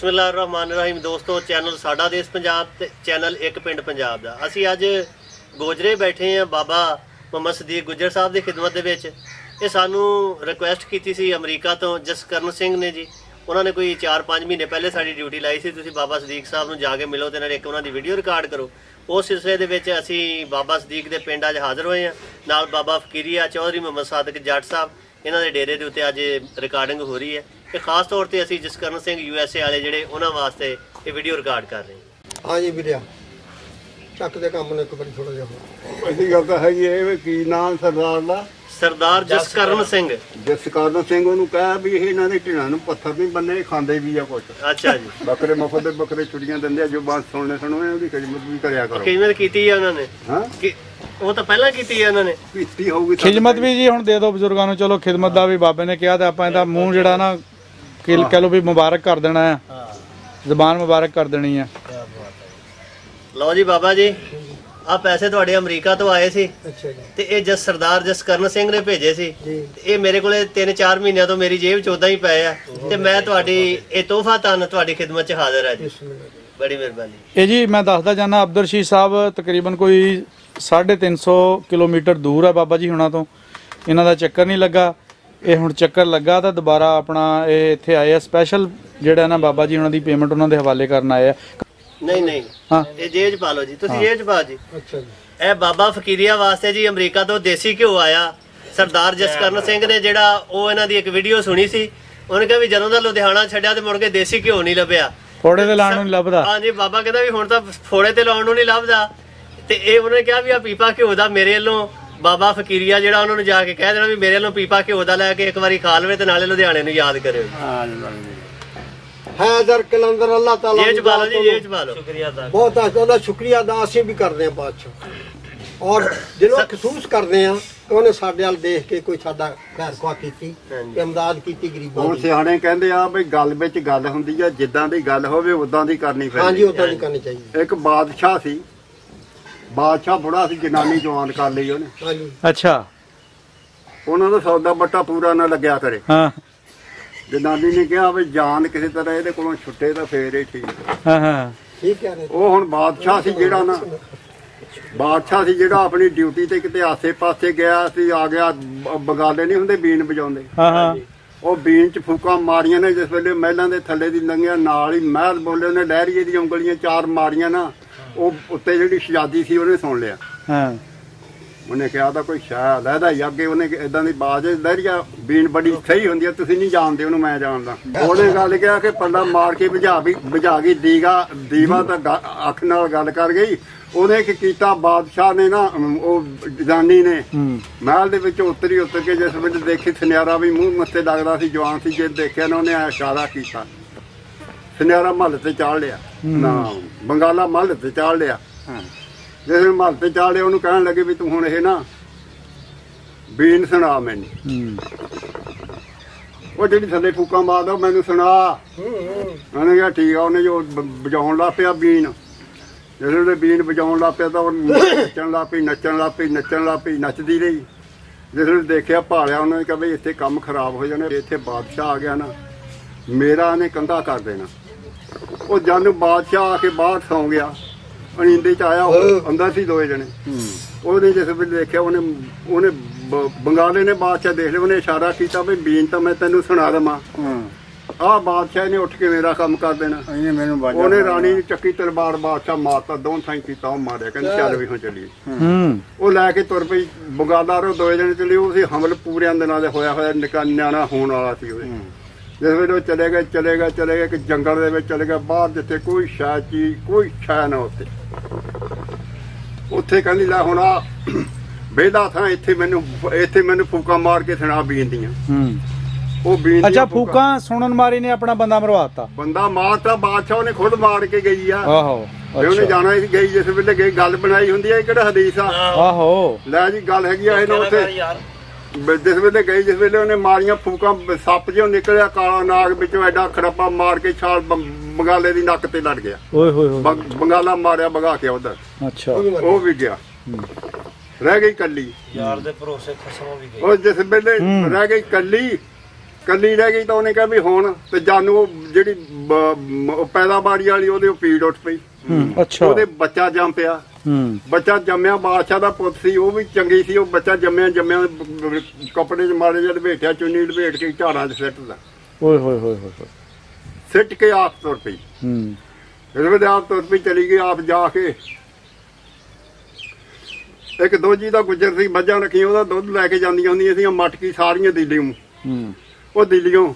बिस्मिल्लाहिर्रहमानिर्रहीम दोस्तों, चैनल साडा देश पंजाब ते चैनल एक पिंड पंजाब दा असी अज गोजरे बैठे हैं बाबा मुहम्मद सदीक गुज्जर साहब की खिदमत दे विच। ये सानू रिक्वेस्ट की सी अमरीका तो जसकरण सिंह ने जी। उन्होंने कोई 4-5 महीने पहले साड़ी ड्यूटी लाई सी, तुसीं बाबा सदीक साहब नूं जाके मिलो ते नाल एक उन्हां दी वीडियो रिकॉर्ड करो। उस सिलसिले दे विच असी बाबा सदीक दे पिंड अज हाज़र होए हैं। नाल बाबा फकीरिया चौधरी मुहम्मद सादिक जट साहब इन्हां दे डेरे दे उत्ते अज रिकॉर्डिंग हो रही है। ये खास तौर पर असी जसकरण सिंह USA वाले जिहड़े उन्हां वास्ते ये वीडियो रिकॉर्ड कर रहे हैं। हाँ जी वीडियो ਚੱਕ ਦੇ ਕੰਮ ਨੂੰ ਇੱਕ ਵਾਰੀ ਥੋੜਾ ਜਿਹਾ ऐसी गल तो हैगी है की नाम सरदार दा सरदार जसकरण सिंह। जसकरण सिंह ਉਹਨੂੰ ਕਹਿ ਵੀ ਇਹ ਇਹਨਾਂ ਦੇ ਢਿੱਡਾਂ ਨੂੰ ਪੱਥਰ ਨਹੀਂ ਬੰਨੇ, ਖਾਂਦੇ ਵੀ ਆ ਕੁਝ। अच्छा जी, ਬੱਕਰੇ ਮੁਫਤ ਦੇ ਬੱਕਰੇ ਚੁੜੀਆਂ ਦਿੰਦੇ ਆ, ਜੋ ਬਾਤ ਸੁਣਨੇ ਸੁਣੋਏ ਉਹਦੀ ਖਿਦਮਤ ਵੀ ਕਰਿਆ ਕਰੋ। ਖਿਦਮਤ ਕੀਤੀ ਹੈ ਉਹਨਾਂ ਨੇ? ਹਾਂ ਉਹ ਤਾਂ ਪਹਿਲਾਂ ਕੀਤੀ ਹੈ ਉਹਨਾਂ ਨੇ, ਕੀਤੀ ਹੋਊਗੀ ਖਿਦਮਤ ਵੀ ਜੀ। ਹੁਣ ਦੇ ਦਿਓ ਬਜ਼ੁਰਗਾਂ ਨੂੰ, ਚਲੋ ਖਿਦਮਤ ਦਾ ਵੀ ਬਾਬੇ ਨੇ ਕਿਹਾ ਤੇ ਆਪਾਂ ਇਹਦਾ ਮੂੰਹ ਜਿਹੜਾ ਨਾ ਕਹਿ ਲਓ ਵੀ ਮੁਬਾਰਕ ਕਰ ਦੇਣਾ ਆ, ਜ਼ਬਾਨ ਮੁਬਾਰਕ ਕਰ ਦੇਣੀ ਆ। ਲਓ ਜੀ ਬਾਬਾ ਜੀ, ਆ ਪੈਸੇ ਤੁਹਾਡੇ ਅਮਰੀਕਾ ਤੋਂ ਆਏ ਸੀ। ਅੱਛਾ ਜੀ। ਤੇ ਇਹ ਸਰਦਾਰ ਜਸਕਰਨ ਸਿੰਘ ਨੇ ਭੇਜੇ ਸੀ। ਜੀ। ਇਹ ਮੇਰੇ ਕੋਲੇ 3-4 ਮਹੀਨਿਆਂ ਤੋਂ ਮੇਰੀ ਜੇਬ 'ਚ ਉਦਾਂ ਹੀ ਪਏ ਆ ਤੇ ਮੈਂ ਤੁਹਾਡੀ ਇਹ ਤੋਹਫਾ ਤਨ ਤੁਹਾਡੀ ਖਿਦਮਤ 'ਚ ਹਾਜ਼ਰ ਹਾਂ ਜੀ। ਬੜੀ ਮਿਹਰਬਾਨੀ। ਇਹ ਜੀ ਮੈਂ ਦੱਸਦਾ ਜਾਨਾ ਅਬਦੁਲ ਰਸ਼ੀਦ ਸਾਹਿਬ ਤਕਰੀਬਨ ਕੋਈ 350 ਕਿਲੋਮੀਟਰ ਦੂਰ ਆ ਬਾਬਾ ਜੀ ਹੁਣਾਂ ਤੋਂ। ਇਹਨਾਂ ਦਾ ਚੱਕਰ ਨਹੀਂ ਲੱਗਾ, ਇਹ ਹੁਣ ਚੱਕਰ ਲੱਗਾ ਤਾਂ ਦੁਬਾਰਾ ਆਪਣਾ ਇਹ ਇੱਥੇ ਆਏ ਆ ਸਪੈਸ਼ਲ ਜਿਹੜਾ ਨਾ ਬਾਬਾ ਜੀ ਉਹਨਾਂ ਦੀ ਪੇਮੈਂਟ ਉਹਨਾਂ ਦੇ ਹਵਾਲੇ ਕਰਨ ਆਏ ਆ। नहीं नहीं, हाँ। ये जेज पा लो जी, तुसी जेज पा जी। अच्छा जी। ए बाबा फकीरिया वास्ते जी अमरीका तो देसी घ्यो आया। सरदार जसकरण सिंह ने जेड़ा ओ इन्हां दी एक वीडियो सुनी सी, उन्होंने कहा भी जदों दा लुधियाना छड्डिया ते मुड़ के देसी घ्यो नहीं लभ्या, फोड़े ते लाउण नहीं लभदा। हां जी, बाबा कहंदा भी हुण तां फोड़े ते लाउण नूं नहीं लभदा। ते ए उन्होंने कहा भी आ पीपा घ्यो दा मेरे वल्लों बाबा फकीरिया जेड़ा उन्होंने जाके कह देना भी मेरे वल्लों पीपा घ्यो दा लैके एक वारी खा लवे ते नाले लुधियाने नूं याद करियो। हैदर कलंदर अल्लाह ताला ये चबा लो जी, ये चबा लो। शुक्रिया अदा, बहुत ਉਹਦਾ ਸ਼ੁਕਰੀਆ ਅਦਾ ਅਸੀਂ ਵੀ ਕਰਦੇ ਹਾਂ ਬਾਦਸ਼ਾਹ, ਔਰ ਦਿਲੋਂ ਮਹਿਸੂਸ ਕਰਦੇ ਹਾਂ ਕਿ ਉਹਨੇ ਸਾਡੇ ਵੱਲ ਦੇਖ ਕੇ ਕੋਈ ਸਾਡਾ ਖੈਰ ਖੁਆ ਕੀਤੀ ਤੇ ਇਮਦਾਦ ਕੀਤੀ ਗਰੀਬਾਂ ਹੁਣ ਦੀ। ਸਿਆਣੇ ਕਹਿੰਦੇ ਆ ਵੀ ਗੱਲ ਵਿੱਚ ਗੱਲ ਹੁੰਦੀ ਆ, ਜਿੱਦਾਂ ਦੀ ਗੱਲ ਹੋਵੇ ਉਦਾਂ ਦੀ ਕਰਨੀ ਪੈਂਦੀ। ਹਾਂਜੀ, ਉਦਾਂ ਦੀ ਕਰਨੀ ਚਾਹੀਦੀ। ਇੱਕ ਬਾਦਸ਼ਾਹ ਸੀ, ਬਾਦਸ਼ਾਹ ਬੁੜਾ ਸੀ, ਜਨਾਨੀ ਜਵਾਨ ਕਰ ਲਈ ਉਹਨੇ। ਹਾਂਜੀ। ਅੱਛਾ। ਉਹਨਾਂ ਦਾ ਸੌਦਾ ਬੱਟਾ ਪੂਰਾ ਨਾ ਲੱਗਿਆ ਕਰੇ। ਹਾਂ ਜਨਾਨੀ ਨੇ ਕਿਹਾ ਵੀ ਜਾਨ ਕਿਸੇ ਤਰ੍ਹਾਂ ਇਹਦੇ ਕੋਲੋਂ ਛੁੱਟੇ ਤਾਂ ਫੇਰ ਹੀ ਠੀਕ। ਹਾਂ ਹਾਂ ਠੀਕ ਹੈ ਨੇ। ਉਹ ਹੁਣ ਬਾਦਸ਼ਾਹ ਸੀ ਜਿਹੜਾ ਨਾ, ਬਾਦਸ਼ਾਹ ਸੀ ਜਿਹੜਾ ਆਪਣੀ ਡਿਊਟੀ ਤੇ ਕਿਤੇ ਆਸੇ-ਪਾਸੇ ਗਿਆ ਸੀ, ਆ ਗਿਆ। ਬਗਾਲੇ ਨਹੀਂ ਹੁੰਦੇ ਬੀਨ ਵਜਾਉਂਦੇ, ਹਾਂ ਹਾਂ, ਉਹ ਬੀਨ ਚ ਫੂਕਾਂ ਮਾਰੀਆਂ ਨੇ। ਜਿਸ ਵੇਲੇ ਮਹਿਲਾਂ ਦੇ ਥੱਲੇ ਦੀ ਲੰਘਿਆ ਨਾਲ ਹੀ ਮਹਿਲ ਬੋਲੇ, ਉਹਨੇ ਲਹਿਰੀਏ ਦੀ ਉਂਗਲੀਆਂ 4 ਮਾਰੀਆਂ ਨਾ, ਉਹ ਉੱਤੇ ਜਿਹੜੀ ਸ਼ਹਿਜ਼ਾਦੀ ਸੀ ਉਹਨੇ ਸੁਣ ਲਿਆ। ਹਾਂ ਉਹਨੇ ਕਿਹਾ ਤਾਂ ਕੋਈ ਸ਼ਾਇਦ ਲਹਿਦਾ ਹੀ ਅੱਗੇ। ਉਹਨੇ ਇਦਾਂ ਦੀ ਬਾਜ਼, ਲਹਿਰੀਆ ਬੀਨ ਬੜੀ ਸਹੀ ਹੁੰਦੀ ਆ, ਤੁਸੀਂ ਨਹੀਂ ਜਾਣਦੇ ਉਹਨੂੰ, ਮੈਂ ਜਾਣਦਾ। ਉਹਨੇ ਗੱਲ ਕਿਹਾ ਕਿ ਪੱਲਾ ਮਾਰ ਕੇ ਬੁਝਾ ਗਈ ਦੀਵਾ ਤਾਂ ਅੱਖ ਨਾਲ ਗੱਲ ਕਰ ਗਈ। ਉਹਨੇ ਕੀ ਕੀਤਾ, ਬਾਦਸ਼ਾਹ ਨੇ ਨਾ, ਉਹ ਜਨਾਨੀ ਨੇ ਮਹਿਲ ਦੇ ਵਿੱਚ ਉਤਰ ਕੇ ਜਿਸ ਵੇਲੇ ਦੇਖੀ ਸੁਨਿਆਰਾ ਵੀ ਮੂੰਹ ਮੱਥੇ ਲੱਗਦਾ ਸੀ, ਜਵਾਨ ਸੀ, ਜੇ ਦੇਖਿਆ ਨਾ ਉਹਨੇ ਇਸ਼ਾਰਾ ਕੀਤਾ, ਸੁਨਿਆਰਾ ਮਹੱਲ ਤੇ ਚਾੜ ਲਿਆ ਨਾ, ਬੰਗਾਲਾ ਮਹੱਲ ਤੇ ਚਾੜ ਲਿਆ। ਜਿਸ ਵੇਲੇ ਮਹੱਲ ਤੇ ਚਾੜ ਲਿਆ, ਉਹਨੂੰ ਕਹਿਣ ਲੱਗੇ ਵੀ ਤੂੰ ਹੁਣ ਇਹ ਨਾ ਬੀਨ ਸੁਣਾ ਮੈਨੂੰ। ਉਹ ਜਿਹੜੀ ਥੱਲੇ ਫੂਕਾਂ ਮਾਰਦਾ ਮੈਨੂੰ ਸੁਣਾ। ਉਹਨੇ ਕਿਹਾ ਠੀਕ ਆ। ਉਹਨੇ ਜੋ ਵਜਾਉਣ ਲੱਗ ਪਿਆ ਬੀਨ, ਜਿਸ ਵੇਲੇ ਬੀਨ ਵਜਾਉਣ ਲੱਗ ਪਿਆ ਤਾਂ ਉਹ ਨੱਚਣ ਲੱਗ ਪਈ, ਨੱਚਦੀ ਰਹੀ। ਜਿਸ ਵੇਲੇ ਦੇਖਿਆ ਭਾਲਿਆ, ਉਹਨਾਂ ਨੇ ਕਿਹਾ ਵੀ ਇੱਥੇ ਕੰਮ ਖਰਾਬ ਹੋ ਜਾਣਾ, ਇੱਥੇ ਬਾਦਸ਼ਾਹ ਆ ਗਿਆ ਨਾ, ਮੇਰਾ ਇਹਨੇ ਕੰਧਾ ਕਰ ਦੇਣਾ। ਉਹ ਜਦ ਬਾਦਸ਼ਾਹ ਆ ਕੇ ਬਾਹਰ ਸੌਂ ਗਿਆ, ਅਣੀਂਦੇ ਚ ਆਇਆ, ਉਹ ਅੰਦਰ ਸੀ 2 ਜਣੇ। ਉਹਨੇ ਜਿਸ ਵੇਲੇ ਦੇਖਿਆ, ਉਹਨੇ ਬੰਗਾਲੇ ਨੇ ਬਾਦਸ਼ਾਹ ਦੇਖ ਲਿਆ, ਉਹਨੇ ਇਸ਼ਾਰਾ ਕੀਤਾ ਵੀ ਬੀਨ ਤਾਂ ਮੈਂ ਤੈਨੂੰ ਸੁਣਾ ਦੇਵਾਂ, ਆਹ ਬਾਦਸ਼ਾਹ ਨੇ ਉੱਠ ਕੇ ਮੇਰਾ ਕੰਮ ਕਰ ਦੇਣਾ। ਉਹਨੇ ਰਾਣੀ ਨੂੰ ਚੱਕੀ ਤਲਵਾਰ ਬਾਦਸ਼ਾਹ ਮਾਰਤਾ, 2 ਥਾਈਂ ਕੀਤਾ, ਉਹ ਮਾਰਿਆ। ਕਹਿੰਦੇ ਚੱਲ ਵੀ ਹੁਣ ਚੱਲੀਏ। ਉਹ ਲੈ ਕੇ ਤੁਰ ਪਈ। ਬੰਗਾਲਾ ਉਹ 2 ਜਣੇ ਚਲੇ, ਉਹ ਸੀ ਹਮਲ ਪੂਰਿਆਂ ਦਿਨਾਂ ਦੇ ਹੋਇਆ ਨਿੱਕਾ ਨਿਆਣਾ ਹੋਣ ਵਾਲਾ ਸੀ ਉਹਦੇ। ਜਿਸ ਵੇਲੇ ਉਹ ਚਲੇ ਗਏ ਇੱਕ ਜੰਗਲ ਦੇ ਵਿੱਚ ਚਲੇ ਗਏ, ਬਾਹਰ ਜਿੱਥੇ ਕੋਈ ਸ਼ੈ ਨਾ, ਉੱਥੇ ਕਹਿੰਦੀ ਲੈ ਹੁਣ ਆ ਵਿਹਲਾ ਥਾਂ, ਇੱਥੇ ਮੈਨੂੰ ਫੂਕਾਂ ਮਾਰ ਕੇ ਸੁਣਾ ਬੀਨ ਦੀਆਂ। ਉਹ ਬੀਨ, ਅੱਛਾ, ਫੂਕਾਂ ਸੁਣਨ ਮਾਰੀ ਨੇ ਆਪਣਾ ਬੰਦਾ ਮਰਵਾਤਾ। ਬੰਦਾ ਮਾਰਤਾ ਬਾਦਸ਼ਾਹ ਨੇ, ਖੁਦ ਮਾਰ ਕੇ ਗਈ ਆ। ਆਹੋ, ਉਹਨੇ ਜਾਣਾ ਸੀ, ਗਈ ਜਿਸ ਵੇਲੇ ਗਈ, ਗੱਲ ਬਣਾਈ ਹੁੰਦੀ ਆ, ਇਹ ਕਿਹੜਾ ਹਦੀਸ ਆ। ਆਹੋ ਲੈ ਜੀ ਗੱਲ ਹੈਗੀ ਆ ਇਹਨਾਂ ਉੱਥੇ। ਜਿਸ ਵੇਲੇ ਗਈ, ਜਿਸ ਵੇਲੇ ਉਹਨੇ ਮਾਰੀਆਂ ਫੂਕਾਂ, ਸੱਪ ਜਿਹਾ ਨਿਕਲਿਆ ਕਾਲਾ ਨਾਗ ਵਿੱਚੋਂ, ਐਡਾ ਖੜੱਪਾ ਮਾਰ ਕੇ ਛਾਲ ਬੰਗਾਲੇ ਦੀ ਨੱਕ ਤੇ ਲੜ ਗਿਆ। ਓਏ ਹੋਏ ਹੋਏ, ਬੰਗਾਲਾ ਮਾਰਿਆ ਭਗਾ ਕੇ ਉਧਰ। ਅੱਛਾ, ਉਹ ਵੀ ਗਿਆ, ਰਹਿ ਗਈ ਕੱਲੀ। ਯਾਰ ਦੇ ਭਰੋਸੇ ਖਸਮ ਵੀ ਗਈ। ਉਹ ਜਿਸ ਵੇਲੇ ਰਹਿ ਗਈ ਕੱਲੀ, ਕੱਲੀ ਰਹਿ ਗਈ ਤਾਂ ਉਹਨੇ ਕਿਹਾ ਵੀ ਹੁਣ ਤੇ ਜਾਨੂੰ ਉਹ ਜਿਹੜੀ ਪੈਦਾਵਾਰੀ ਵਾਲੀ ਉਹਦੇ ਪੀੜ ਉੱਠ ਪਈ। ਅੱਛਾ। ਉਹਦੇ ਬੱਚਾ ਜੰਮ ਪਿਆ। ਬੱਚਾ ਜੰਮਿਆ, ਬਾਦਸ਼ਾਹ ਦਾ ਪੁੱਤ ਸੀ, ਉਹ ਵੀ ਚੰਗੀ ਸੀ। ਉਹ ਬੱਚਾ ਜੰਮਿਆ ਕੱਪੜੇ 'ਚ ਮਾੜੇ ਜਿਹੇ ਲਪੇਟਿਆ, ਚੁੰਨੀ ਲਪੇਟ ਕੇ ਝਾੜਾਂ 'ਚ ਸਿੱਟਦਾ। ਓਏ ਹੋਏ ਹੋਏ ਹੋਏ। ਸਿੱਟ ਕੇ ਆਪ ਤੁਰ ਪਈ। ਫਿਰ ਵੇਲੇ ਆਪ ਤੁਰ ਪਈ, ਚਲੀ ਗਈ। ਆਪ ਜਾ ਕੇ ਇੱਕ ਦੋਜੀ ਦਾ ਗੁੱਜਰ ਸੀ, ਮੱਝਾਂ ਰੱਖੀਆਂ, ਉਹਦਾ ਦੁੱਧ ਲੈ ਕੇ ਜਾਂਦੀਆਂ ਹੁੰਦੀਆਂ ਸੀ ਮਟਕੀ ਸਾਰੀਆਂ ਦਿੱਲੀੋਂ। ਉਹ ਦਿੱਲੀ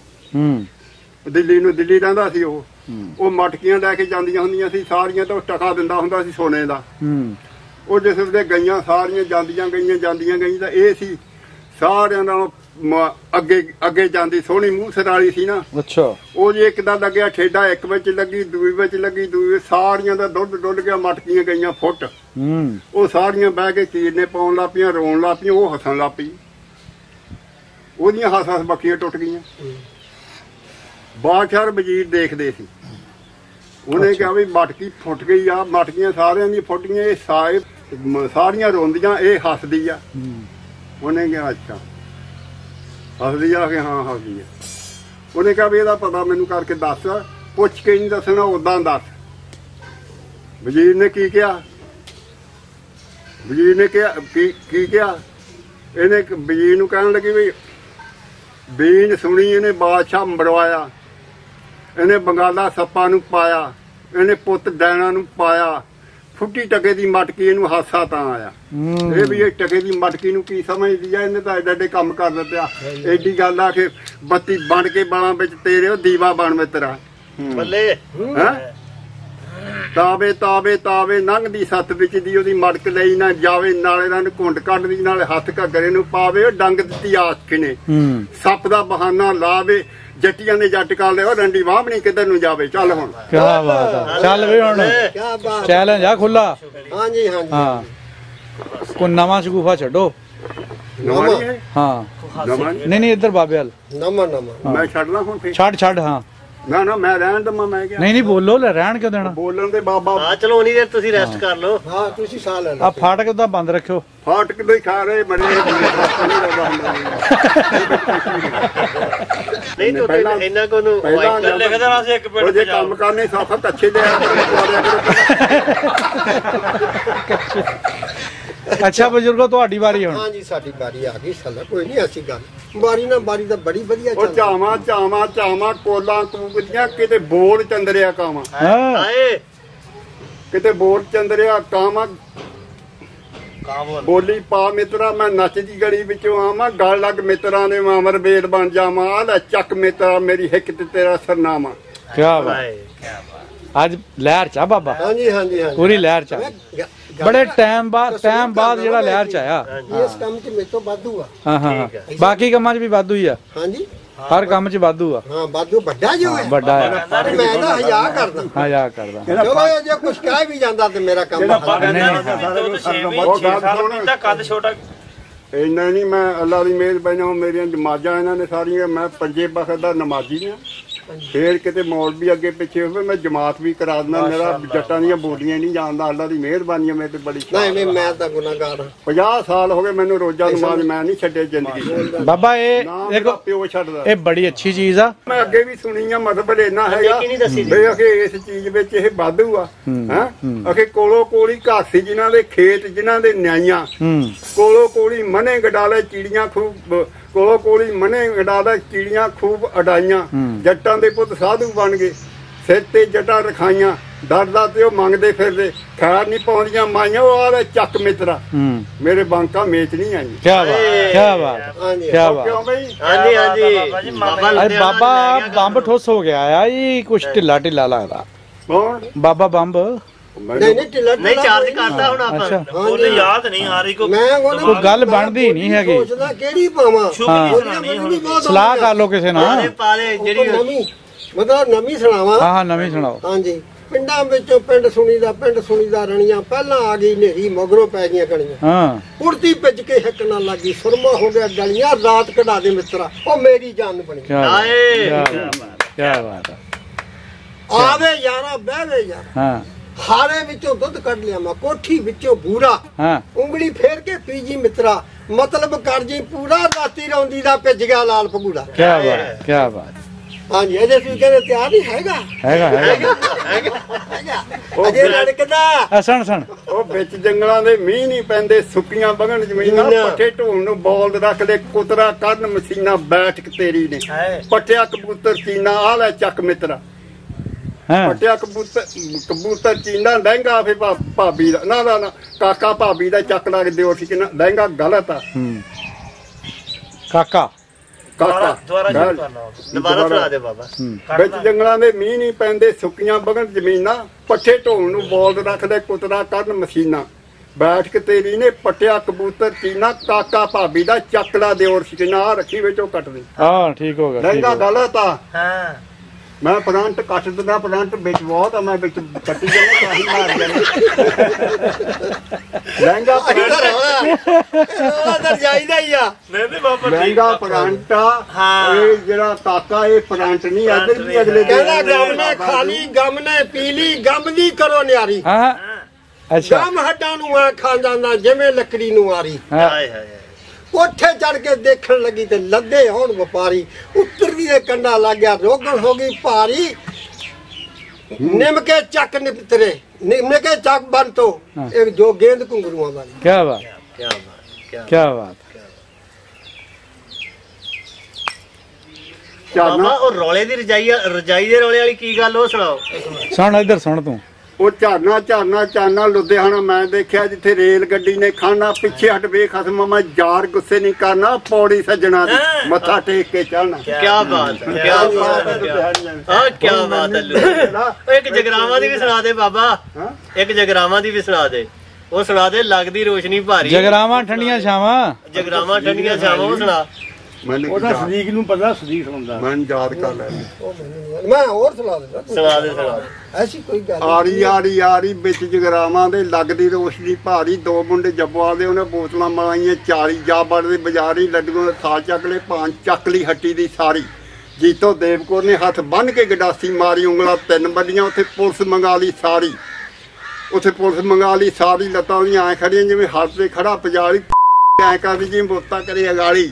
ਰਹਿੰਦਾ ਸੀ। ਉਹ ਮਟਕੀਆਂ ਲੈ ਕੇ ਜਾਂਦੀਆਂ ਹੁੰਦੀਆਂ ਸੀ ਸਾਰੀਆਂ, ਤਾਂ ਉਹ ਟਕਾ ਦਿੰਦਾ ਹੁੰਦਾ ਸੀ ਸੋਨੇ ਦਾ। ਉਹ ਜਿਸ ਵੇਲੇ ਗਈਆਂ ਸਾਰੀਆਂ ਜਾਂਦੀਆਂ ਗਈਆਂ ਤਾਂ ਇਹ ਸੀ ਸਾਰਿਆਂ ਨਾਲੋਂ ਅੱਗੇ ਜਾਂਦੀ, ਸੋਹਣੀ ਮੂੰਹ ਸਿਰ ਵਾਲੀ ਸੀ ਨਾ। ਅੱਛਾ। ਉਹ ਜੇ ਇੱਕ ਦਾ ਲੱਗਿਆ ਠੇਡਾ, ਇੱਕ ਵਿੱਚ ਲੱਗੀ, ਦੂਈ ਵਿੱਚ ਲੱਗੀ, ਸਾਰੀਆਂ ਦਾ ਦੁੱਧ ਡੁੱਲ ਗਿਆ, ਮਟਕੀਆਂ ਗਈਆਂ ਫੁੱਟ। ਉਹ ਸਾਰੀਆਂ ਬਹਿ ਕੇ ਚੀਰਨੇ ਪਾਉਣ ਲੱਗ ਪਈਆਂ, ਰੋਣ ਲੱਗ ਪਈਆਂ। ਉਹ ਹੱਸਣ ਲੱਗ ਪਈ, ਉਹਦੀਆਂ ਹੱਸ ਬੱਖੀਆਂ ਟੁੱਟ ਗਈਆਂ। ਬਾਦਸ਼ਾਹ ਵਜ਼ੀਰ ਦੇਖਦੇ ਸੀ। ਉਹਨੇ ਕਿਹਾ ਵੀ ਮਟਕੀ ਫੁੱਟ ਗਈ ਆ, ਮਟਕੀਆਂ ਸਾਰਿਆਂ ਦੀਆਂ ਫੁੱਟ ਗਈਆਂ, ਇਹ ਸਾਰੀਆਂ ਰੋਂਦੀਆਂ, ਇਹ ਹੱਸਦੀ ਆ। ਉਹਨੇ ਕਿਹਾ ਅੱਛਾ ਹੱਸਦੀ ਆ? ਕਿ ਹਾਂ ਹੱਸਦੀ ਆ। ਉਹਨੇ ਕਿਹਾ ਵੀ ਇਹਦਾ ਪਤਾ ਮੈਨੂੰ ਕਰਕੇ ਦੱਸ, ਪੁੱਛ ਕੇ ਨਹੀਂ ਦੱਸਣਾ, ਉਦਾਂ ਦੱਸ। ਵਜ਼ੀਰ ਨੇ ਕੀ ਕਿਹਾ? ਵਜ਼ੀਰ ਨੇ ਕਿਹਾ ਕੀ ਕਿਹਾ? ਇਹਨੇ ਵਜ਼ੀਰ ਨੂੰ ਕਹਿਣ ਲੱਗੀ ਵੀ ਬੀਨ ਸੁਣੀ, ਇਹਨੇ ਬਾਦਸ਼ਾਹ ਮਰਵਾਇਆ, ਇਹਨੇ ਬੰਗਾਲਾ ਸੱਪਾਂ ਨੂੰ ਪਾਇਆ, ਇਹਨੇ ਪੁੱਤ ਡੈਣਾ ਨੂੰ ਪਾਇਆ, ਫੁੱਟੀ ਟਕੇ ਦੀ ਮਟਕੀ ਇਹਨੂੰ ਹਾਸਾ ਤਾਂ ਆਇਆ। ਇਹ ਵੀ ਇਹ ਟਕੇ ਦੀ ਮਟਕੀ ਨੂੰ ਕੀ ਸਮਝਦੀ ਆ? ਇਹਨੇ ਤਾਂ ਐਡੇ ਕੰਮ ਕਰ ਦਿੱਤਾ। ਐਡੀ ਗੱਲ ਆ ਕਿ ਬੱਤੀ ਬਣ ਕੇ ਬਾਲਾਂ ਵਿੱਚ ਤੇਰੇ, ਉਹ ਦੀਵਾ ਬਣ ਮਿੱਤਰਾ ਬੱਲੇ। ਤਾਵੇ ਤਾਵੇ ਤਾਵੇ ਲੰਘਦੀ ਸੱਤ ਵਿੱਚ ਦੀ, ਉਹਦੀ ਮਟਕ ਲਈ ਨਾ ਜਾਵੇ, ਨਾਲੇ ਨਾਲ ਘੁੰਡ ਕੱਢਦੀ, ਨਾਲੇ ਹੱਥ ਘੱਗਰੇ ਨੂੰ ਪਾਵੇ। ਉਹ ਡੰਗ ਦਿੱਤੀ ਆਸ਼ਕ ਨੇ, ਸੱਪ ਦਾ ਬਹਾਨਾ ਲਾਵੇ, ਜੱਟੀਆਂ ਨੇ ਜੱਟ ਕਰ ਲਿਆ, ਰੰਡੀ ਵਾਹਣੀ ਕਿੱਧਰ ਨੂੰ ਜਾਵੇ। ਚੱਲ ਹੁਣ ਕੀ ਬਾਤ ਆ, ਚੱਲ ਵੀ ਹੁਣ ਚੈਲੰਜ ਆ ਖੁੱਲਾ। ਹਾਂਜੀ ਹਾਂਜੀ ਹਾਂ, ਕੋਈ ਨਵਾਂ ਸ਼ਗੂਫਾ ਛੱਡੋ। ਹਾਂ ਨਹੀਂ ਇੱਧਰ ਬਾਬੇ ਵਾਲ ਨਵਾਂ ਮੈਂ ਛੱਡਣਾ ਹੁਣ ਫਿਰ। ਛੱਡ ਹਾਂ। ਨਾ ਮੈਂ ਰਹਿਣ ਦਵਾਂ? ਮੈਂ ਕਿਹਾ ਨਹੀਂ ਬੋਲੋ, ਲੈ ਰਹਿਣ ਕਿਉਂ ਦੇਣਾ? ਬੋਲਣ ਦੇ ਬਾਬਾ। ਹਾਂ ਚਲੋ ਉਨੀ ਦੇਰ ਤੁਸੀਂ ਰੈਸਟ ਕਰ ਲਓ। ਹਾਂ ਤੁਸੀਂ ਸਾਹ ਲੈ ਲਓ। ਆ ਫਾਟਕ ਤਾਂ ਬੰਦ ਰੱਖਿਓ। ਫਾਟਕ ਦੇ ਖਾ ਰਹੇ ਮਰੇ ਨਹੀਂ ਤੋ ਇਹਨਾਂ ਕੋ ਨੂੰ ਲਿਖ ਦੇਣਾ ਸੀ ਇੱਕ ਪਿੰਡ ਜੇ ਕੰਮ ਕਰਨੇ ਸੌਖਾ ਕੱਚੇ ਦੇ ਅੱਛਾ ਬਜ਼ੁਰਗੋ, ਤੁਹਾਡੀ ਵਾਰੀ ਹੁਣ। ਹਾਂਜੀ ਸਾਡੀ ਵਾਰੀ ਆ ਗਈ। ਸਾਲਾ ਕੋਈ ਨਹੀਂ ਐਸੀ ਗੱਲ, ਵਾਰੀ ਨਾ ਵਾਰੀ ਤਾਂ ਬੜੀ ਵਧੀਆ ਉਹ ਚਾਵਾਂ ਕੋਲਾਂ ਕੂਕਦੀਆਂ, ਕਿਤੇ ਬੋਲ ਚੰਦਰਿਆ ਕਾਵਾਂ, ਹਾਏ ਕਿਤੇ ਬੋਲ ਚੰਦਰਿਆ ਕਾਵਾਂ। ਬੋਲੀ ਪਾ ਮਿੱਤਰਾ, ਮੈਂ ਨੱਚਦੀ ਗਲੀ ਵਿੱਚੋਂ ਆਵਾਂ, ਗਲ ਲੱਗ ਮਿੱਤਰਾਂ ਦੇ ਮਾਮਰ ਬੇਦ ਬਣ ਜਾਵਾਂ। ਆ ਲੈ ਚੱਕ ਮਿੱਤਰਾ ਮੇਰੀ ਹਿੱਕ ਤੇ ਤੇਰਾ ਸਰਨਾਮਾ। ਕੀ ਬਾਤ। ਅੱਜ ਲਹਿਰ ਚ ਆ ਬਾਬਾ। ਹਾਂਜੀ ਹਾਂਜੀ ਹਾਂਜੀ, ਪੂਰੀ ਲਹਿਰ ਚ ਆ। ਬੜੇ ਟਾਈਮ ਬਾਅਦ ਜਿਹੜਾ ਲਹਿਰ ਚ ਆਇਆ। ਇਸ ਕੰਮ 'ਚ ਮੇਰੇ ਤੋਂ ਵਾਧੂ ਆ। ਹਾਂ ਬਾਕੀ ਕੰਮਾਂ 'ਚ ਵੀ ਵਾਧੂ ਹੀ ਆ। ਹਾਂਜੀ ਹਰ ਕੰਮ 'ਚ ਵਾਧੂ ਆ। ਹਾਂ ਵਾਧੂ ਵੱਡਾ ਜੋ ਹੈ, ਵੱਡਾ ਆ। ਮੈਂ ਤਾਂ ਹਯਾ ਕਰਦਾ। ਚਲੋ ਜੇ ਕੁਝ ਕਹਿ ਵੀ ਜਾਂਦਾ ਤੇ ਮੇਰਾ ਕੰਮ ਇੰਨਾ ਨਹੀਂ। ਮੈਂ ਅੱਲਾ ਦੀ ਮਿਹਰਬਾਨੀ, ਮੇਰੀਆਂ ਨਮਾਜ਼ਾਂ ਇਹਨਾਂ ਨੇ ਸਾਰੀਆਂ, ਮੈਂ ਪੰਜੇ ਵਕਤ ਦਾ ਨਮਾਜ਼ੀ ਨੇ। ਫੇਰ ਕਿਤੇ ਮੌਲਵੀ ਅੱਗੇ ਪਿੱਛੇ ਹੋਵੇ ਮੈਂ ਜਮਾਤ ਵੀ ਕਰਾ ਦਿੰਦਾ। ਮੇਰਾ ਜੱਟਾਂ ਦੀਆਂ ਬੋਲੀਆਂ ਨਹੀਂ ਜਾਣਦਾ। ਅੱਲਾ ਦੀ ਮਿਹਰਬਾਨੀ ਮੇਰੇ ਤੇ ਬੜੀ। ਨਹੀਂ ਮੈਂ ਤਾਂ ਗੁਨਾਹਗਾਰ ਹਾਂ। 50 ਸਾਲ ਹੋ ਗਏ ਮੈਨੂੰ ਰੋਜ਼ਾ ਨਮਾਜ਼ ਮੈਂ ਨਹੀਂ ਛੱਡੇ ਜ਼ਿੰਦਗੀ। ਬਾਬਾ ਇਹ ਦੇਖੋ ਪਿਓ ਛੱਡਦਾ, ਇਹ ਬੜੀ ਅੱਛੀ ਚੀਜ਼ ਆ। ਮੈਂ ਅੱਗੇ ਵੀ ਸੁਣੀ ਆ, ਮਤਲਬ ਇੰਨਾ ਹੈਗਾ ਵੀ ਅਖੇ ਇਸ ਚੀਜ਼ ਵਿੱਚ ਇਹ ਵਾਧੂ ਆ। ਅਖੇ ਕੋਲੋਂ ਕੋਲੀ ਘਰ ਸੀ ਜਿਨ੍ਹਾਂ ਦੇ ਖੇਤ, ਜਿਨ੍ਹਾਂ ਦੇ ਨਿਆਈਆਂ, ਕੋਲੋਂ ਕੋਲੀ ਮਨੇ ਗਡਾਲੇ ਚਿੜੀਆਂ ਖੂਬ, ਕੋਲੋਂ ਕੋਲੀ ਮਨੇ ਗਡਾਲੇ ਚਿੜੀਆਂ ਖੂਬ ਅਡਾਈਆਂ। ਜੱਟਾਂ ਦੇ ਪੁੱਤ ਸਾਧੂ ਬਣ ਗਏ, ਸਿਰ ਤੇ ਜੱਟਾਂ ਰਖਾਈਆਂ, ਡਰਦਾ ਤੇ ਉਹ ਮੰਗਦੇ ਫਿਰਦੇ, ਖੈਰ ਨਹੀਂ ਪਾਉਂਦੀਆਂ ਮਾਈਆਂ। ਉਹ ਆਲੇ ਚੱਕ ਮਿੱਤਰਾ ਮੇਰੇ ਬਾਂਕਾ ਮੇਚ ਨਹੀਂ ਆਈ। ਕੀ ਬਾਤ ਕਿਉਂ ਬਈ? ਹਾਂਜੀ ਬਾਬਾ ਬੰਬ ਠੋਸ ਹੋ ਗਿਆ ਆ। ਇਹ ਕੁਛ ਢਿੱਲਾ ਲੱਗਦਾ। ਕੌਣ ਬਾਬਾ ਬੰਬ? ਨਹੀਂ ਚਾਰਜ ਕਰਤਾ ਹੁਣ ਆਪਾਂ। ਉਹਨੇ ਯਾਦ ਨਹੀਂ ਆ ਰਹੀ ਕੋਈ ਗੱਲ ਬਣਦੀ ਨਹੀਂ ਹੈਗੀ। ਸੋਚਦਾ ਕਿਹੜੀ ਪਾਵਾਂ, ਸਲਾਹ ਕਰ ਲੋ ਕਿਸੇ ਨਾਲ। ਜਿਹੜੀ ਮਤਲਬ ਨਵੀਂ ਸੁਣਾਵਾਂ। ਹਾਂ ਨਵੀਂ ਸੁਣਾਓ। ਹਾਂਜੀ ਪਿੰਡਾਂ ਵਿੱਚੋਂ ਪਿੰਡ ਸੁਣੀਦਾ ਰਣੀਆਂ, ਪਹਿਲਾਂ ਆ ਗਈ ਨੇਰੀ, ਮਗਰੋਂ ਪੈ ਗਈਆਂ ਕਣੀਆਂ। ਹਾਂ ਕੁੜਤੀ ਭਿੱਜ ਕੇ ਹਿੱਕ ਨਾਲ ਲੱਗੀ, ਸੁਰਮਾ ਹੋ ਗਿਆ ਗਲੀਆਂ, ਰਾਤ ਕਢਾ ਦੇ ਮਿੱਤਰਾ, ਉਹ ਮੇਰੀ ਜਾਨ ਬਣੀ। ਕੀ ਬਾਤ। ਆਵੇ ਯਾਰਾ ਬਹਿਵੇ ਯਾਰ, ਹਾਂ ਖਾਰੇ ਵਿੱਚੋਂ ਦੁੱਧ ਕੱਢ ਲਿਆਵਾਂ, ਕੋਠੀ ਵਿੱਚੋਂ ਬੂਰਾ, ਹਾਂ ਉਂਗਲੀ ਫੇਰ ਕੇ ਪੀਜੀ ਮਿੱਤਰਾ, ਮਤਲਬ ਕਰ ਜੀ ਪੂਰਾ, ਰਾਤੀ ਰੌਂਦੀ ਦਾ ਭਿੱਜ ਗਿਆ ਲਾਲ ਪਗੂੜਾ। ਕੀ ਬਾਤ ਕੀ ਬਾਤ। ਹਾਂਜੀ ਅਜੇ ਤੁਸੀਂ ਕਹਿੰਦੇ ਤਿਆਰ ਨਹੀਂ ਹੈਗਾ ਅਜੇ ਲੜਕਦਾ ਸਣ ਸਣ। ਉਹ ਵਿੱਚ ਜੰਗਲਾਂ ਦੇ ਮੀਂਹ ਨਹੀਂ ਪੈਂਦੇ, ਸੁੱਕੀਆਂ ਬਗਣ ਜ਼ਮੀਨਾਂ, ਪੱਠੇ ਢੋਣ ਨੂੰ ਬੋਲਦ ਰੱਖਦੇ, ਕੁਤਰਾ ਕਰਨ ਮਸ਼ੀਨਾਂ, ਬੈਠ ਕੇ ਤੇਰੀ ਨੇ ਪੱਟਿਆ ਕਬੂਤਰ ਚੀਨਾ, ਆ ਲੈ ਚੱਕ ਮਿੱਤਰਾ, ਪੱਟਿਆ ਕਬੂਤਰ ਚੀਨਾ, ਲਹਿੰਗਾ ਫੇ ਭਾਬੀ ਦਾ ਨਾ ਕਾਕਾ ਭਾਬੀ ਦਾ ਚੱਕ ਲੱਗ ਦਿਓ ਸੀ ਕਿ ਲਹਿੰਗਾ ਗਲਤ ਆ। ਕਾਕਾ ਦੁਬਾਰਾ ਸੁਣਾ ਦੇ ਬਾਬਾ। ਵਿੱਚ ਜੰਗਲਾਂ ਦੇ ਮੀਂਹ ਨਹੀਂ ਪੈਂਦੇ, ਸੁੱਕੀਆਂ ਬਗਣ ਜ਼ਮੀਨਾਂ, ਪੱਠੇ ਢੋਣ ਨੂੰ ਬੋਲਦ ਰੱਖਦੇ, ਕੁਤਰਾ ਕਰਨ ਮਸ਼ੀਨਾਂ, ਬੈਠ ਕੇ ਤੇਰੀ ਨੇ ਪੱਟਿਆ ਕਬੂਤਰ ਚੀਨਾ, ਕਾਕਾ ਭਾਬੀ ਦਾ ਚੱਕਲਾ ਦਿਓਰ ਸੀ ਨਾ, ਰੱਖੀ ਵਿੱਚੋਂ ਕੱਟਦੇ। ਹਾਂ ਠੀਕ ਹੋ ਗਿਆ। ਲਹਿੰਗਾ ਗਲਤ ਆ। ਮੈਂ ਫਰੰਟ ਕੱਟ ਦਿੰਦਾ, ਫਰੰਟ ਵਿੱਚ ਬਹੁਤ ਆ, ਮੈਂ ਵਿੱਚ ਕੱਟੀ ਜਾਂਦਾ, ਕਾਹੀ ਮਾਰ ਜਾਂਦਾ। ਲਹਿੰਗਾ ਜਾਈਦਾ ਹੀ ਆ, ਲਹਿੰਗਾ ਫਰੰਟ ਆ। ਇਹ ਜਿਹੜਾ ਕਾਕਾ ਇਹ ਫਰੰਟ ਨਹੀਂ, ਇੱਧਰ ਵੀ ਅਗਲੇ ਕਹਿੰਦਾ ਗਮ ਨੇ ਖਾਲੀ, ਗਮ ਨੇ ਪੀ ਲਈ, ਗਮ ਦੀ ਕਰੋ ਨਿਆਰੀ। ਹਾਂ ਅੱਛਾ। ਗਮ ਹੱਡਾਂ ਨੂੰ ਆ ਖਾ ਜਾਂਦਾ ਜਿਵੇਂ ਲੱਕੜੀ ਨੂੰ ਆਰੀ। ਹਾਏ ਹਾਏ ਕੋਠੇ ਚੜ ਕੇ ਦੇਖਣ ਲੱਗੀ ਤੇ ਲੱਦੇ ਹੋਣ ਵਪਾਰੀ, ਉੱਤਰਦੀ ਦੇ ਕੰਡਾ ਲੱਗ ਗਿਆ, ਰੋਗਣ ਹੋ ਗਈ ਭਾਰੀ। ਨਿੰਮ ਕੇ ਚੱਕ ਨਿਪਤਰੇ, ਨਿੰਮ ਕੇ ਚੱਕ ਬਨ ਤੋਂ ਇੱਕ ਜੋ ਗੇਂਦ ਘੁੰਗਰੂਆਂ ਵਾਲੀ। ਕੀ ਬਾਤ ਕੀ ਬਾਤ ਕੀ ਬਾਤ। ਬਾਬਾ ਉਹ ਰੌਲੇ ਦੀ ਰਜਾਈ ਦੇ ਰੌਲੇ ਵਾਲੀ ਕੀ ਗੱਲ, ਉਹ ਸੁਣਾਓ। ਸੁਣ ਇੱਧਰ ਸੁਣ ਤੂੰ। ਉਹ ਝਰਨਾ ਚਾਨਾ ਲੁਧਿਆਣਾ ਮੈਂ ਦੇਖਿਆ, ਜਿੱਥੇ ਰੇਲ ਗੱਡੀ ਨੇ ਖਾਣਾ, ਪਿੱਛੇ ਹਟ ਵੇ ਖਸਮ, ਮੈਂ ਯਾਰ ਗੁੱਸੇ ਨਹੀਂ ਕਰਨਾ, ਪੌੜੀ ਸੱਜਣਾ ਦੀ ਮੱਥਾ ਟੇਕ ਕੇ ਚੜਨਾ। ਕੀ ਬਾਤ ਹੈ, ਕੀ ਬਾਤ ਹੈ, ਹਾਂ ਕੀ ਬਾਤ ਹੈ। ਇੱਕ ਜਗਰਾਵਾਂ ਦੀ ਵੀ ਸੁਣਾ ਦੇ ਬਾਬਾ, ਇੱਕ ਜਗਰਾਵਾਂ ਦੀ ਵੀ ਸੁਣਾ ਦੇ, ਉਹ ਸੁਣਾ ਦੇ, ਲੱਗਦੀ ਰੋਸ਼ਨੀ ਭਾਰੀ, ਜਗਰਾਵਾਂ ਠੰਡੀਆਂ ਛਾਵਾਂ, ਜਗਰਾਵਾਂ ਠੰਡੀਆਂ ਛਾਵਾਂ, ਉਹ ਸੁਣਾ। ਉਹਦਾ ਸਦੀਕ ਨੂੰ ਪਤਾ, ਸਦੀਕ ਸੁਣਦਾ, ਮੈਂ ਯਾਦ ਕਰ ਲੈ। ਮੈਂ ਹੋਰ ਸੁਣਾ ਦਿੰਦਾ, ਸੁਣਾ ਦੇ ਸੁਣਾ ਦੇ। ਐਸੀ ਕੋਈ ਗੱਲ ਆਰੀ ਵਿੱਚ ਜਗਰਾਵਾਂ ਦੇ, ਲੱਗਦੀ ਰੋਸ਼ਨੀ ਭਾਰੀ, ਦੋ ਮੁੰਡੇ ਜੱਬੋਆਂ ਦੇ, ਉਹਨੇ ਬੋਤਲਾਂ ਮਲਾਈਆਂ 40, ਜਾ ਬੜਦੇ ਬਾਜ਼ਾਰੀ, ਲੱਡੂਆਂ ਦੇ ਥਾਲ ਚੱਕ ਲਏ, ਭਾਂ ਚੱਕ ਲਈ ਹੱਟੀ ਦੀ ਸਾਰੀ। ਜੀਤੋ ਦੇਵਕੌਰ ਨੇ ਹੱਥ ਬੰਨ ਕੇ ਗਡਾਸੀ ਮਾਰੀ, ਉਂਗਲਾਂ 3 ਵੱਡੀਆਂ, ਉੱਥੇ ਪੁਲਿਸ ਮੰਗਾ ਲਈ ਸਾਰੀ, ਉੱਥੇ ਪੁਲਿਸ ਮੰਗਾ ਲਈ ਸਾਰੀ। ਲੱਤਾਂ ਉਹਦੀਆਂ ਐ ਖੜੀਆਂ ਜਿਵੇਂ ਹੱਥ ਤੇ ਖੜਾ ਪੁਜਾਰੀ, ਐ ਕਰਦੀ ਜਿਵੇਂ ਬੋਤਾ ਕਰੇ ਅਗਾਲੀ।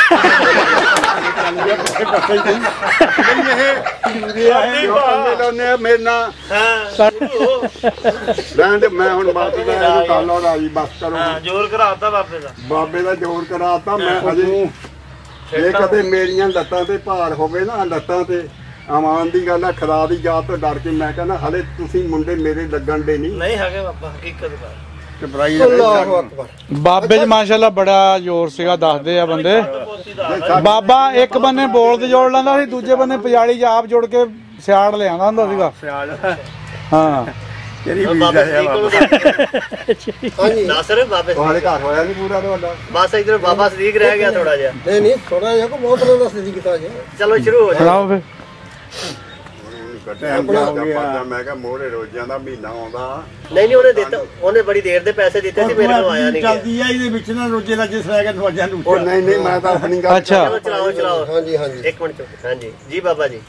ਮੇਰੇ ਨਾਲ ਮੈਂ ਹੁਣ ਬਾਬੇ ਦਾ ਗੱਲ ਹੋ ਰਹੀ, ਬਸ ਕਰੋ। ਜ਼ੋਰ ਕਰਾਤਾ ਬਾਬੇ ਦਾ, ਬਾਬੇ ਦਾ ਜ਼ੋਰ ਕਰਾਤਾ। ਮੈਂ ਅਜੇ ਇਹ ਕਦੇ ਮੇਰੀਆਂ ਲੱਤਾਂ ਤੇ ਭਾਰ ਹੋਵੇ ਨਾ, ਲੱਤਾਂ ਤੇ ਅਮਾਨ ਦੀ ਗੱਲ ਆ, ਖੁਦਾ ਦੀ ਯਾਦ ਤੋਂ ਡਰ ਕੇ ਮੈਂ ਕਹਿੰਦਾ ਹਲੇ ਤੁਸੀਂ ਮੁੰਡੇ ਮੇਰੇ ਲੱਗਣ ਦੇ ਨਹੀਂ ਹੈਗੇ ਬਾਬਾ, ਹਕੀਕਤ ਦਾ। ਅੱਲਾਹੁ ਅਕਬਰ। ਬਾਬੇ 'ਚ ਮਾਸ਼ਾਅੱਲਾ ਬੜਾ ਜ਼ੋਰ ਸੀਗਾ, ਦੱਸਦੇ ਆ ਬੰਦੇ। ਬਾਬਾ ਇੱਕ ਬੰਨੇ ਬੋਲਦ ਜੋੜ ਲੈਂਦਾ ਸੀ, ਦੂਜੇ ਬੰਨੇ ਪਜਾਲੀ ਆਪ ਜੋੜ ਕੇ ਸਿਆੜ ਲਿਆਂਦਾ ਹੁੰਦਾ ਸੀਗਾ। ਹਾਂ ਨਾਸਰ ਬਾਬੇ ਤੁਹਾਡੇ ਘਰ ਹੋਇਆ ਨਹੀਂ ਪੂਰਾ ਤੁਹਾਡਾ? ਬਸ ਇਧਰ ਬਾਬਾ ਸਦੀਕ ਰਹਿ ਗਿਆ ਥੋੜਾ ਜਿਹਾ। ਨਹੀਂ ਥੋੜਾ ਜਿਹਾ ਕੋ ਬਹੁਤ ਤਰ੍ਹਾਂ ਦਾ ਸਦੀਕ ਤਾਂ ਜੇ। ਚਲੋ ਸ਼ੁਰੂ ਹੋ ਸੁਣਾਓ ਫਿਰ। ਮੈਂ ਕਿਹਾ ਮੋਹਰੇ ਰੋਜ਼ਾਂ ਦਾ ਮਹੀਨਾ ਆਉਂਦਾ। ਨਹੀਂ ਉਹਨੇ ਦਿੱਤਾ, ਉਹਨੇ ਬੜੀ ਦੇਰ ਦੇ ਪੈਸੇ ਦਿੱਤੇ ਸੀ, ਮੇਰੇ ਕੋਲ ਆਇਆ ਨਹੀਂ। ਚੱਲਦੀ ਆ ਇਹਦੇ ਵਿੱਚ ਨਾ ਰੋਜੇ ਲੱਜੇ ਸਰਾ ਕੇ ਤੁਹਾਡਿਆਂ ਨੂੰ। ਉਹ ਨਹੀਂ ਮੈਂ ਤਾਂ ਆਪਣੀ ਗੱਲ। ਅੱਛਾ ਚਲਾਓ। ਹਾਂਜੀ ਇੱਕ ਮਿੰਟ ਚੁੱਪ। ਹਾਂਜੀ ਜੀ ਬਾਬਾ ਜੀ।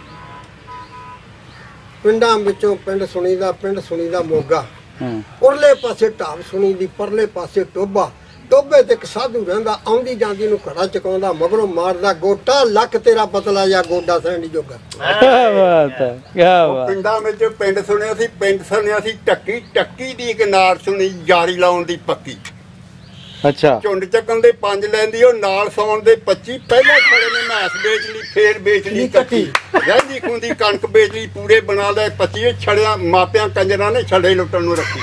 ਪਿੰਡਾਂ ਵਿੱਚੋਂ ਪਿੰਡ ਸੁਣੀਦਾ ਮੋਗਾ, ਉਰਲੇ ਪਾਸੇ ਢਾਬ ਸੁਣੀਦੀ, ਪਰਲੇ ਪਾਸੇ ਟੋਬਾ। ਟੋਬੇ ਤੇ ਇੱਕ ਸਾਧੂ ਰਹਿੰਦਾ, ਆਉਂਦੀ ਜਾਂਦੀ ਨੂੰ ਘੜਾ ਚਕਾਉਂਦਾ, ਮਗਰੋਂ ਮਾਰਦਾ ਗੋਟਾ, ਲੱਕ ਤੇਰਾ ਪਤਲਾ ਜਾਂ ਗੋਡਾ ਸੈਂਡੀ ਜੋਗਾ। ਕੀ ਬਾਤ ਹੈ, ਕੀ ਬਾਤ। ਪਿੰਡਾਂ ਵਿੱਚ ਪਿੰਡ ਸੁਣਿਆ ਸੀ ਟੱਕੀ ਦੀ ਇੱਕ ਨਾਰ ਸੁਣੀ, ਯਾਰੀ ਲਾਉਣ ਦੀ ਪੱਕੀ। ਅੱਛਾ ਝੁੰਡ ਚੱਕਣ ਦੇ 5 ਲੈਂਦੀ, ਉਹ ਨਾਲ ਸੌਣ ਦੇ 25। ਪਹਿਲਾਂ ਖੜੇ ਨੇ ਮੈਸ ਵੇਚ ਲਈ, ਫੇਰ ਵੇਚ ਲਈ ਕੱਟੀ, ਰਹਿੰਦੀ ਖੁੰਦੀ ਕਣਕ ਵੇਚ ਲਈ, ਪੂਰੇ ਬਣਾ ਲਏ 25। ਛੜਿਆ ਮਾਪਿਆਂ ਕੰਜਰਾਂ ਨੇ ਛੜੇ ਲੁੱਟਣ ਨੂੰ ਰੱਖੀ।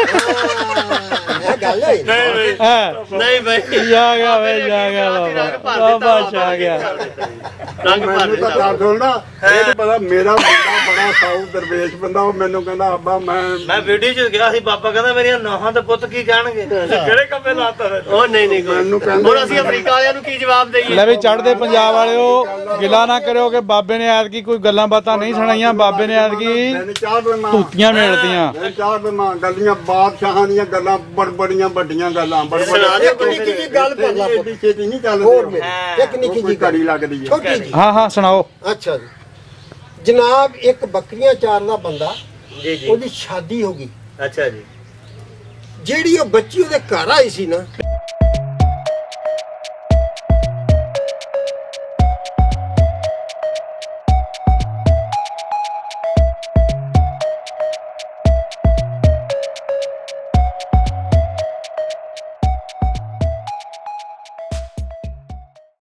ਗੱਲ ਹੈ ਨਹੀਂ ਬਈ, ਜਾ ਗਿਆ ਬਾਬਾ ਛਾ ਗਿਆ। ਰੰਗ ਭਰ ਮੈਨੂੰ ਤਾਂ ਗੱਲ ਸੁਣਦਾ, ਇਹ ਨੀ ਪਤਾ ਮੇਰਾ ਮੁੰਡਾ ਬੜਾ ਸਾਊ ਦਰਵੇਸ਼ ਬੰਦਾ, ਉਹ ਮੈਨੂੰ ਕਹਿੰਦਾ ਅੱਬਾ ਮੈਂ ਵੀਡੀਓ ਚ ਗਿਆ ਸੀ, ਬਾਬਾ ਕਹਿੰਦਾ ਮੇਰੀਆਂ ਨੌਹਾਂ ਦੇ ਪੁੱਤ ਕੀ ਕਹਿਣਗੇ, ਕਿਹੜੇ ਕੰਮੇ ਲਾਤਾ। ਉਹ ਨਹੀਂ ਹੁਣ ਅਸੀਂ ਅਮਰੀਕਾ ਵਾਲਿਆਂ ਨੂੰ ਕੀ ਜਵਾਬ ਦੇਈਏ। ਲੈ ਵੀ ਚੜ੍ਹਦੇ ਪੰਜਾਬ ਵਾਲਿਓ, ਗਿਲਾ ਨਾ ਕਰਿਓ ਕਿ ਬਾਬੇ ਨੇ ਐਤਕੀ ਕੋਈ ਗੱਲਾਂ ਬਾਤਾਂ ਨਹੀਂ ਸੁਣਾਈਆਂ। ਬਾਬੇ ਨੇ ਐਤਕੀ ਧੂਤੀਆਂ ਮੇਲਤੀਆਂ, ਗੱਲਾਂ ਬਾਦਸ਼ਾਹਾਂ ਦੀਆਂ ਗੱਲਾਂ, ਬੜੀਆਂ ਵੱਡੀਆਂ ਗੱਲਾਂ, ਗੱਲ ਏਡੀ ਛੇਤੀ ਨਹੀਂ ਚੱਲਦੀ। ਇੱਕ ਨਿੱਕੀ ਜੀ ਘੜੀ ਲੱਗਦੀ ਹੈ। ਹਾਂ ਸੁਣਾਓ। ਅੱਛਾ ਜੀ ਜਨਾਬ, ਇੱਕ ਬੱਕਰੀਆਂ ਚਾਰਦਾ ਬੰਦਾ ਜੀ ਜੀ ਉਹਦੀ ਸ਼ਾਦੀ ਹੋ ਗਈ। ਅੱਛਾ ਜੀ। ਜਿਹੜੀ ਉਹ ਬੱਚੀ ਉਹਦੇ ਘਰ ਆਈ ਸੀ ਨਾ